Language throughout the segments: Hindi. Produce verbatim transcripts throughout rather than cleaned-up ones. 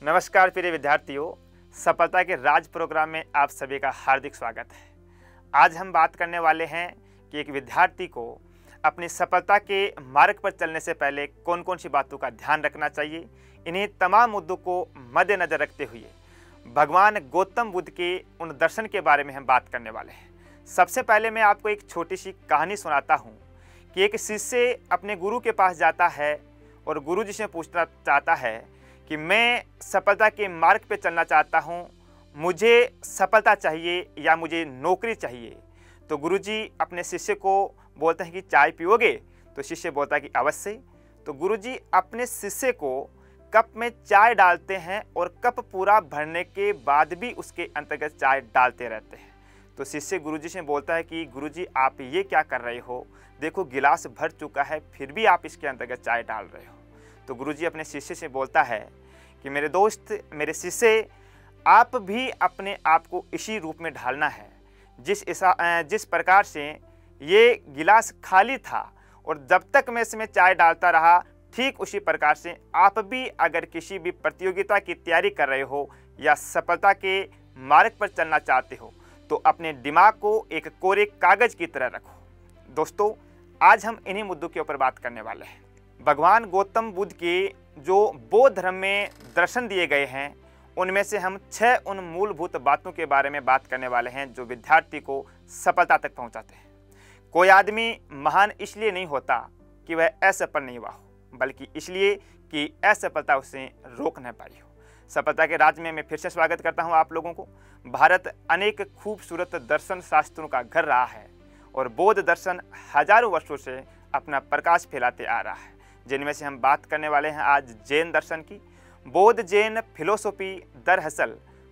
नमस्कार प्रिय विद्यार्थियों, सफलता के राज प्रोग्राम में आप सभी का हार्दिक स्वागत है। आज हम बात करने वाले हैं कि एक विद्यार्थी को अपनी सफलता के मार्ग पर चलने से पहले कौन कौन सी बातों का ध्यान रखना चाहिए। इन्हीं तमाम मुद्दों को मद्देनजर रखते हुए भगवान गौतम बुद्ध के उन दर्शन के बारे में हम बात करने वाले हैं। सबसे पहले मैं आपको एक छोटी सी कहानी सुनाता हूँ कि एक शिष्य अपने गुरु के पास जाता है और गुरु जी से पूछना चाहता है कि मैं सफलता के मार्ग पे चलना चाहता हूँ, मुझे सफलता चाहिए या मुझे नौकरी चाहिए। तो गुरुजी अपने शिष्य को बोलते हैं कि चाय पियोगे? तो शिष्य बोलता है कि अवश्य। तो गुरुजी अपने शिष्य को कप में चाय डालते हैं और कप पूरा भरने के बाद भी उसके अंतर्गत चाय डालते रहते हैं। तो शिष्य गुरुजी से बोलता है कि गुरुजी आप ये क्या कर रहे हो, देखो गिलास भर चुका है फिर भी आप इसके अंतर्गत चाय डाल रहे हो। तो गुरुजी अपने शिष्य से बोलता है कि मेरे दोस्त, मेरे शिष्य, आप भी अपने आप को इसी रूप में ढालना है जिस ऐसा जिस प्रकार से ये गिलास खाली था और जब तक मैं इसमें चाय डालता रहा, ठीक उसी प्रकार से आप भी अगर किसी भी प्रतियोगिता की तैयारी कर रहे हो या सफलता के मार्ग पर चलना चाहते हो तो अपने दिमाग को एक कोरे कागज की तरह रखो। दोस्तों, आज हम इन्हीं मुद्दों के ऊपर बात करने वाले हैं। भगवान गौतम बुद्ध के जो बौद्ध धर्म में दर्शन दिए गए हैं उनमें से हम छह उन मूलभूत बातों के बारे में बात करने वाले हैं जो विद्यार्थी को सफलता तक पहुंचाते हैं। कोई आदमी महान इसलिए नहीं होता कि वह असफल नहीं हुआ हो, बल्कि इसलिए कि असफलता उसे रोक न पाई हो। सफलता के राज में मैं फिर से स्वागत करता हूं आप लोगों को। भारत अनेक खूबसूरत दर्शन शास्त्रों का घर रहा है और बौद्ध दर्शन हजारों वर्षों से अपना प्रकाश फैलाते आ रहा है, जिनमें से हम बात करने वाले हैं आज जैन दर्शन की। बौद्ध जैन फिलोसॉफी दरअसल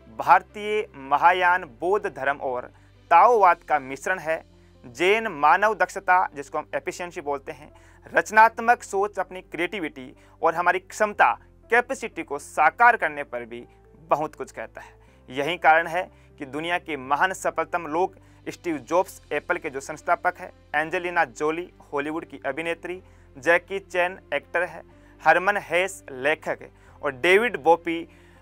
भारतीय महायान बौद्ध धर्म और ताओवाद का मिश्रण है। जैन मानव दक्षता, जिसको हम एफिशिएंसी बोलते हैं, रचनात्मक सोच, अपनी क्रिएटिविटी और हमारी क्षमता, कैपेसिटी को साकार करने पर भी बहुत कुछ कहता है। यही कारण है कि दुनिया के महान सफलतम लोग, स्टीव जॉब्स एप्पल के जो संस्थापक है, एंजेलिना जोली हॉलीवुड की अभिनेत्री, जैकी चैन एक्टर है, हरमन हेस लेखक है और डेविड बोपी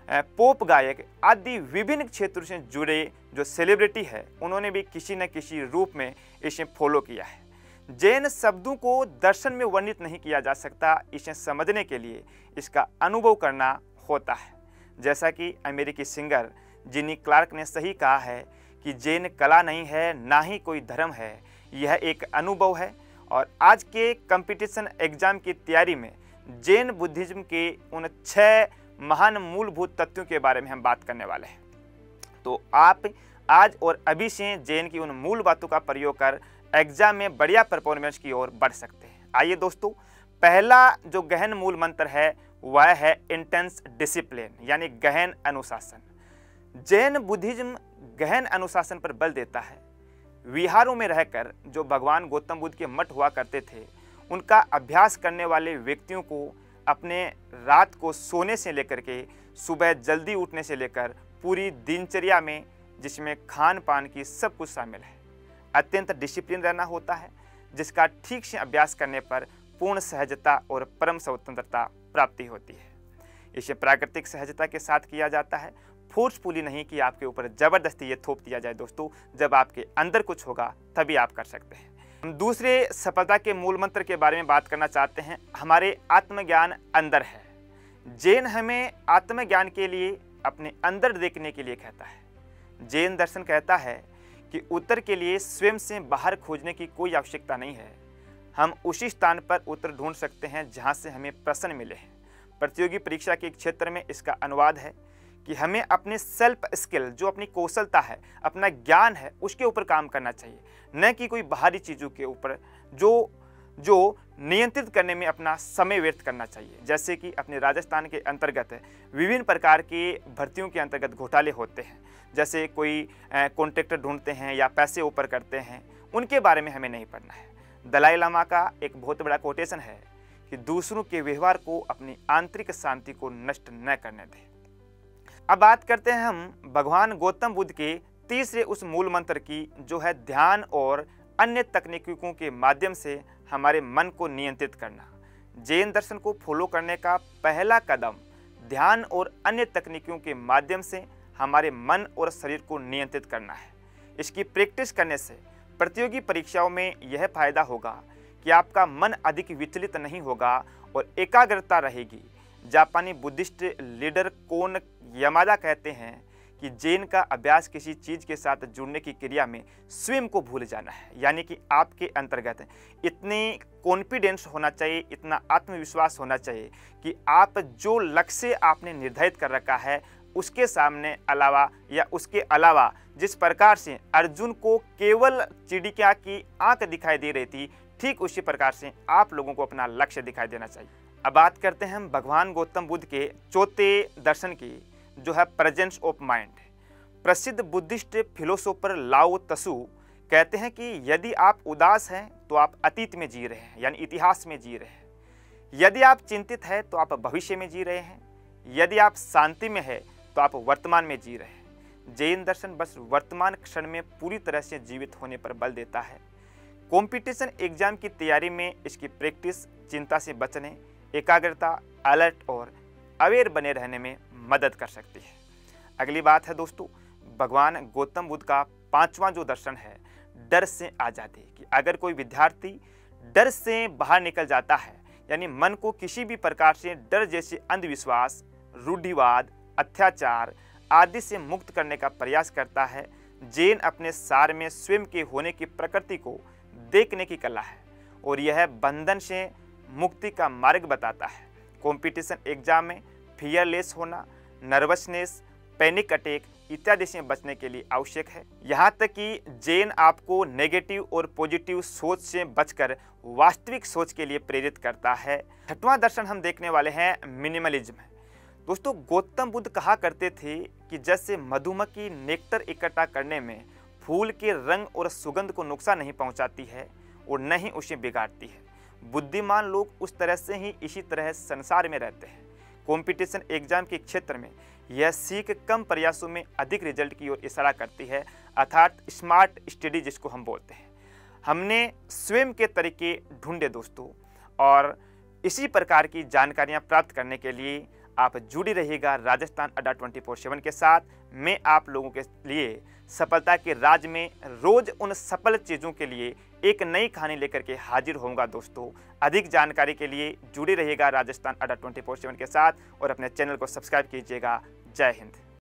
पॉप गायक आदि विभिन्न क्षेत्रों से जुड़े जो सेलिब्रिटी है, उन्होंने भी किसी न किसी रूप में इसे फॉलो किया है। जैन शब्दों को दर्शन में वर्णित नहीं किया जा सकता, इसे समझने के लिए इसका अनुभव करना होता है। जैसा कि अमेरिकी सिंगर जिनी क्लार्क ने सही कहा है कि जैन कला नहीं है, ना ही कोई धर्म है, यह एक अनुभव है। और आज के कंपटीशन एग्जाम की तैयारी में जैन बुद्धिज्म के उन छह महान मूलभूत तत्वों के बारे में हम बात करने वाले हैं। तो आप आज और अभी से जैन की उन मूल बातों का प्रयोग कर एग्जाम में बढ़िया परफॉर्मेंस की ओर बढ़ सकते हैं। आइए दोस्तों, पहला जो गहन मूल मंत्र है वह है इंटेंस डिसिप्लिन, यानी गहन अनुशासन। जैन बुद्धिज्म गहन अनुशासन पर बल देता है। विहारों में रहकर जो भगवान गौतम बुद्ध के मठ हुआ करते थे, उनका अभ्यास करने वाले व्यक्तियों को अपने रात को सोने से लेकर के सुबह जल्दी उठने से लेकर पूरी दिनचर्या में, जिसमें खान पान की सब कुछ शामिल है, अत्यंत डिसिप्लिन रहना होता है, जिसका ठीक से अभ्यास करने पर पूर्ण सहजता और परम स्वतंत्रता प्राप्ति होती है। इसे प्राकृतिक सहजता के साथ किया जाता है, फोर्सफुली नहीं कि आपके ऊपर जबरदस्ती ये थोप दिया जाए। दोस्तों, जब आपके अंदर कुछ होगा तभी आप कर सकते हैं। हम दूसरे सफलता के मूल मंत्र के बारे में बात करना चाहते हैं। हमारे आत्मज्ञान अंदर है। जैन हमें आत्मज्ञान के लिए अपने अंदर देखने के लिए कहता है। जैन दर्शन कहता है कि उत्तर के लिए स्वयं से बाहर खोजने की कोई आवश्यकता नहीं है, हम उसी स्थान पर उत्तर ढूंढ सकते हैं जहां से हमें प्रश्न मिले हैं। प्रतियोगी परीक्षा के क्षेत्र में इसका अनुवाद है कि हमें अपने सेल्फ स्किल, जो अपनी कौशलता है, अपना ज्ञान है, उसके ऊपर काम करना चाहिए, न कि कोई बाहरी चीज़ों के ऊपर जो जो नियंत्रित करने में अपना समय व्यर्थ करना चाहिए। जैसे कि अपने राजस्थान के अंतर्गत विभिन्न प्रकार की भर्तियों के अंतर्गत घोटाले होते हैं, जैसे कोई कॉन्ट्रैक्टर ढूंढते हैं या पैसे ऊपर करते हैं, उनके बारे में हमें नहीं पढ़ना है। दलाई लामा का एक बहुत बड़ा कोटेशन है कि दूसरों के व्यवहार को अपनी आंतरिक शांति को नष्ट न करने दें। अब बात करते हैं हम भगवान गौतम बुद्ध के तीसरे उस मूल मंत्र की, जो है ध्यान और अन्य तकनीकों के माध्यम से हमारे मन को नियंत्रित करना। जैन दर्शन को फॉलो करने का पहला कदम ध्यान और अन्य तकनीकों के माध्यम से हमारे मन और शरीर को नियंत्रित करना है। इसकी प्रैक्टिस करने से प्रतियोगी परीक्षाओं में यह फायदा होगा कि आपका मन अधिक विचलित नहीं होगा और एकाग्रता रहेगी। जापानी बुद्धिस्ट लीडर कोन यामादा कहते हैं कि जेन का अभ्यास किसी चीज़ के साथ जुड़ने की क्रिया में स्वयं को भूल जाना है, यानी कि आपके अंतर्गत इतनी कॉन्फिडेंस होना चाहिए, इतना आत्मविश्वास होना चाहिए कि आप जो लक्ष्य आपने निर्धारित कर रखा है उसके सामने अलावा या उसके अलावा जिस प्रकार से अर्जुन को केवल चिड़िया की आंख दिखाई दे रही थी, ठीक उसी प्रकार से आप लोगों को अपना लक्ष्य दिखाई देना चाहिए। अब बात करते हैं हम भगवान गौतम बुद्ध के चौथे दर्शन की, जो है प्रेजेंस ऑफ माइंड। प्रसिद्ध बुद्धिस्ट फिलोसोफर लाओ त्सु कहते हैं कि यदि आप उदास हैं तो आप अतीत में जी रहे हैं, यानी इतिहास में जी रहे हैं। यदि आप चिंतित हैं तो आप भविष्य में जी रहे हैं। यदि आप शांति में हैं तो आप वर्तमान में जी रहे हैं। जैन दर्शन बस वर्तमान क्षण में पूरी तरह से जीवित होने पर बल देता है। कंपटीशन एग्जाम की तैयारी में इसकी प्रैक्टिस चिंता से बचने, एकाग्रता, अलर्ट और अवेयर बने रहने में मदद कर सकती है। अगली बात है दोस्तों, भगवान गौतम बुद्ध का पांचवां जो दर्शन है, डर से आज़ादी। कि अगर कोई विद्यार्थी डर से बाहर निकल जाता है, यानी मन को किसी भी प्रकार से डर जैसे अंधविश्वास, रूढ़िवाद, अत्याचार आदि से मुक्त करने का प्रयास करता है, जैन अपने सार में स्वयं के होने की प्रकृति को देखने की कला है और यह बंधन से मुक्ति का मार्ग बताता है। कंपटीशन एग्जाम में फियरलेस होना, नर्वसनेस, पैनिक अटैक इत्यादि से बचने के लिए आवश्यक है। यहाँ तक कि जैन आपको नेगेटिव और पॉजिटिव सोच से बचकर वास्तविक सोच के लिए प्रेरित करता है। छठवां दर्शन हम देखने वाले हैं मिनिमलिज्म। दोस्तों, गौतम बुद्ध कहा करते थे कि जैसे मधुमक्खी नेक्टर इकट्ठा करने में फूल के रंग और सुगंध को नुकसान नहीं पहुंचाती है और न ही उसे बिगाड़ती है, बुद्धिमान लोग उस तरह से ही इसी तरह संसार में रहते हैं। कंपटीशन एग्जाम के क्षेत्र में यह सीख कम प्रयासों में अधिक रिजल्ट की ओर इशारा करती है, अर्थात स्मार्ट स्टडी जिसको हम बोलते हैं। हमने स्वयं के तरीके ढूंढे दोस्तों, और इसी प्रकार की जानकारियां प्राप्त करने के लिए आप जुड़ी रहिएगा राजस्थान अड्डा ट्वेंटी फोर सेवन के साथ। मैं आप लोगों के लिए सफलता के राज में रोज उन सफल चीज़ों के लिए एक नई कहानी लेकर के हाजिर होऊंगा दोस्तों। अधिक जानकारी के लिए जुड़े रहिएगा राजस्थान अड्डा ट्वेंटी फोर सेवन के साथ और अपने चैनल को सब्सक्राइब कीजिएगा। जय हिंद।